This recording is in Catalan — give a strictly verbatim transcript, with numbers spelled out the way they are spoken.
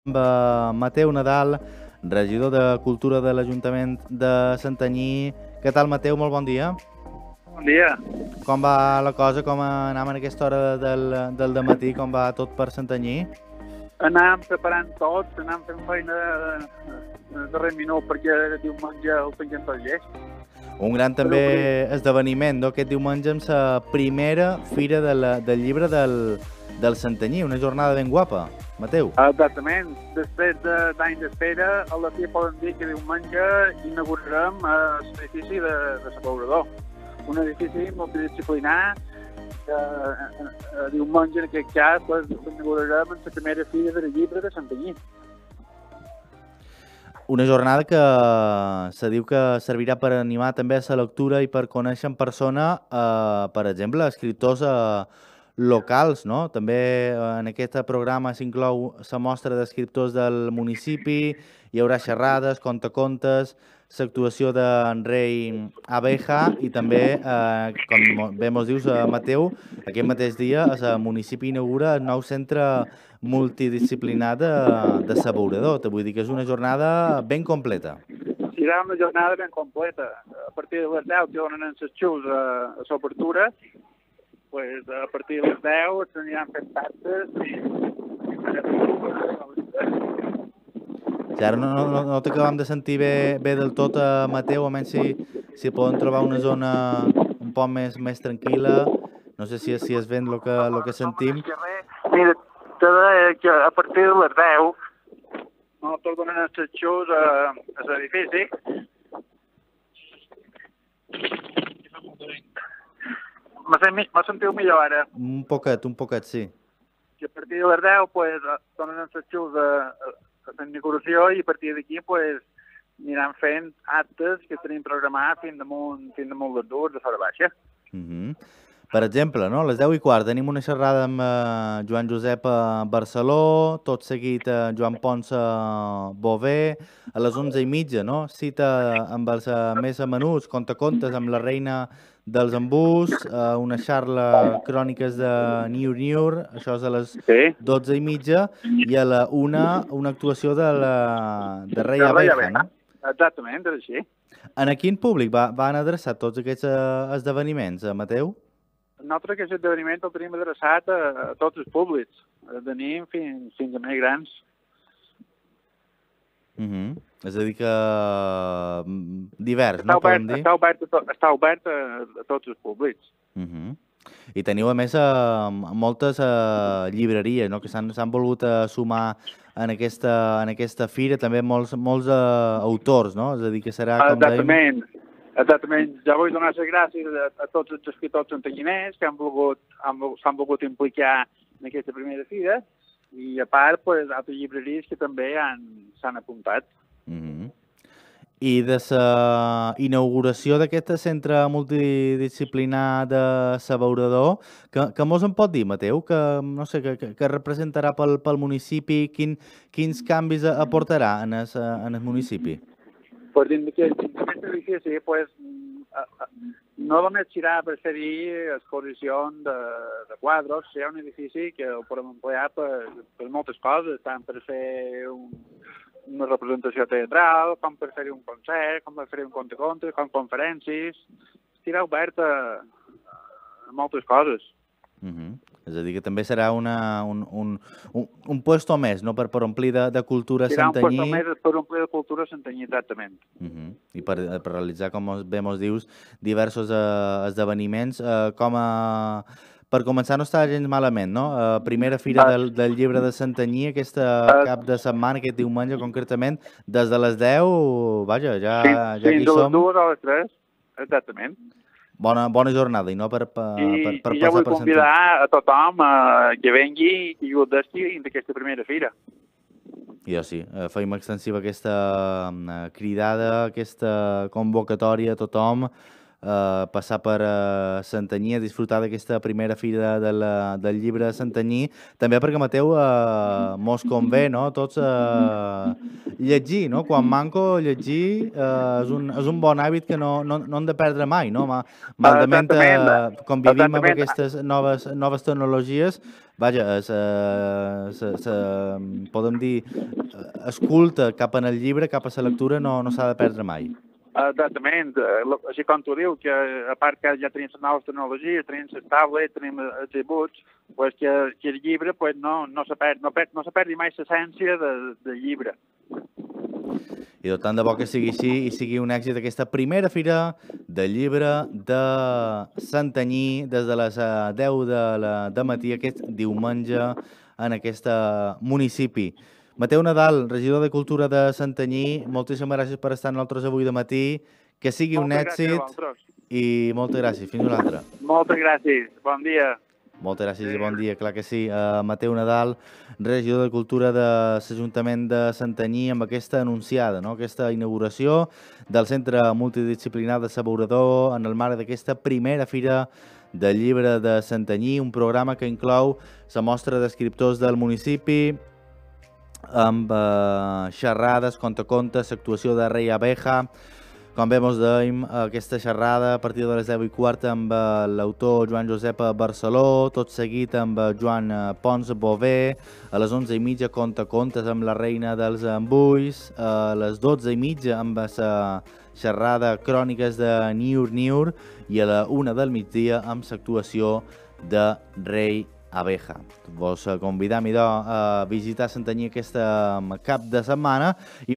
amb Mateu Nadal, regidor de Cultura de l'Ajuntament de Santanyí. Què tal, Mateu? Molt bon dia. Bon dia. Com va la cosa? Com anem en aquesta hora del, del dematí? Com va tot per Santanyí? Anàvem preparant tot, anàvem fent feina de darrer minut perquè diumenge el pengem pel llest. Un gran també esdeveniment, no? Aquest diumenge amb la primera fira de la, del llibre del, del Santanyí, una jornada ben guapa. Mateu. Exactament. Després d'anys d'espera, a la fi poden dir que diumenge inaugurarem l'edifici de, de l'abeurador. Un edifici multidisciplinar que eh, diumenge, en aquest cas, pues, inaugurarem en la primera fira del llibre de Santanyí. Una jornada que se diu que servirà per animar també a la lectura i per conèixer en persona, eh, per exemple, escriptors eh, locals, no? També en aquest programa s'inclou la mostra d'escriptors del municipi, hi haurà xerrades, contacontes, l'actuació d'en Rei Abeja i també, eh, com bé mos dius, eh, Mateu, aquest mateix dia el municipi inaugura el nou centre multidisciplinar de, de l'abeurador. Vull dir que és una jornada ben completa. Serà una jornada ben completa. A partir de les deu que donen els xus a, a l'obertura, pues, a partir de les deu es aniran fent tastes i... Si ara no, no, no t'acabem de sentir bé, bé del tot, eh, Mateu, almenys si, si poden trobar una zona un poc més, més tranquil·la. No sé si, si és ben el que, lo que sentim. Mira, te deia que a partir de les deu nosaltres donem els xus a, a l'edifici. Me sentiu millor ara? Un poquet, un poquet, sí. Que a partir de les deu pues, donen els xus a, a, a la inauguració i a partir d'aquí pues, aniran fent actes que tenim programat fins damunt, fins damunt les dues de fora baixa. Uh -huh. Per exemple, no? A les deu i quart tenim una xerrada amb eh, Joan Josep a Barceló, tot seguit eh, Joan Ponce a Bové, a les onze i mitja, no? Cita amb els eh, més menuts, contacontes amb la reina dels embús, eh, una xarra cròniques de Niur Niur, això és a les sí. dotze i mitja, i a la una una actuació de, la, de Rei Abeja, no? Exactament, és així. En quin públic va, van adreçar tots aquests eh, esdeveniments, eh, Mateu? Nosaltres aquest esdeveniment el tenim adreçat a, a tots els públics, de nin fins, fins a més grans. Uh -huh. És a dir que divers, està no? Obert, dir? Està obert, a to, està obert a, a tots els públics. Uh -huh. I teniu, a més, a, moltes a, llibreries, no? Que s'han volgut a sumar en aquesta, en aquesta fira, també molts, molts a, autors, no? És a dir, que serà, com Exactament. Dèiem... Exactament. Ja vull donar les gràcies a, a tots els escriptors santanyiners que han volgut, s'han volgut implicar en aquesta primera fira i, a part, pues, altres llibreries que també s'han apuntat. Uh -huh. I de la inauguració d'aquest centre multidisciplinar de l'abeurador, que, que mos en pot dir, Mateu? Que, no sé, que, que representarà pel, pel municipi? Quin, quins canvis aportarà en el, en el municipi? Pues dins d'aquest edifici, pues, no només serà per fer-hi exposicions de, de quadros, serà un edifici que el podem emplear per, per moltes coses, tant per fer un, una representació teatral, com per fer un concert, com per fer un conte-conte, com conferències. Estirà obert a, a moltes coses. Uh -huh. És a dir, que també serà una, un, un, un, un puesto més, no?, per, per omplir de, de cultura serà Santanyí. Serà un puesto més per omplir de cultura Santanyí, exactament. Uh -huh. I per, per realitzar, com bé mos dius, diversos uh, esdeveniments. Uh, com a... Per començar, no està gens malament, no? Uh, primera fira ah. del, del llibre de Santanyí, aquesta ah. cap de setmana, aquest diumenge concretament, des de les deu, vaja, ja, sí, ja sí, aquí som. Sí, de les dues a les tres, exactament. Bona, bona jornada, i no per, per, I, per, per i passar jo vull per convidar a tothom uh, que vengui i ho desti d'aquesta primera fira. Jo sí, feim extensiva aquesta uh, cridada, aquesta convocatòria a tothom eh, passar per eh, Santanyí a disfrutar d'aquesta primera fira de la, del llibre de Santanyí, també perquè Mateu eh, mos convé, no? Tots eh, llegir, no? Quan manco llegir eh, és, un, és un bon hàbit que no, no, no hem de perdre mai, no? Ma, maldament Exactament, eh, convivim amb exactament. aquestes noves, noves tecnologies, vaja, se, se, se, podem dir, escolta cap en el llibre, cap a la lectura, no, no s'ha de perdre mai. Exactament, així com tu dius, que a part que ja tenim les noves tecnologies, tenim les tablets, tenim els e-books, pues que, que el llibre pues no, no, se perd, no, perd, no se perdi mai l'essència de, del llibre. I tant de bo que sigui així i sigui un èxit aquesta primera fira del llibre de Santanyí des de les deu de, la, de matí aquest diumenge en aquest municipi. Mateu Nadal, regidor de Cultura de Santanyí, moltíssimes gràcies per estar amb nosaltres avui de matí, que sigui un èxit i moltes gràcies. Fins una altra. Moltes gràcies. Bon dia. Moltes gràcies i bon dia, clar que sí. Uh, Mateu Nadal, regidor de Cultura de l'Ajuntament de Santanyí, amb aquesta anunciada, no? Aquesta inauguració del Centre Multidisciplinar de Sabaurador en el marc d'aquesta primera fira del llibre de Santanyí, un programa que inclou la mostra d'escriptors del municipi, amb uh, xerrades, contacontes, l'actuació de Rei Abeja. Com bé mos dèiem, aquesta xerrada a partir de les deu i quart amb l'autor Joan Josep Barceló, tot seguit amb Joan Pons Bové, a les onze i mitja contacontes amb la reina dels embulls, a les dotze i mitja amb la xerrada Cròniques de Niur Niur i a la una del migdia amb l'actuació de Rei Abeja. Vos convidam idò a visitar Santanyí aquesta cap de setmana i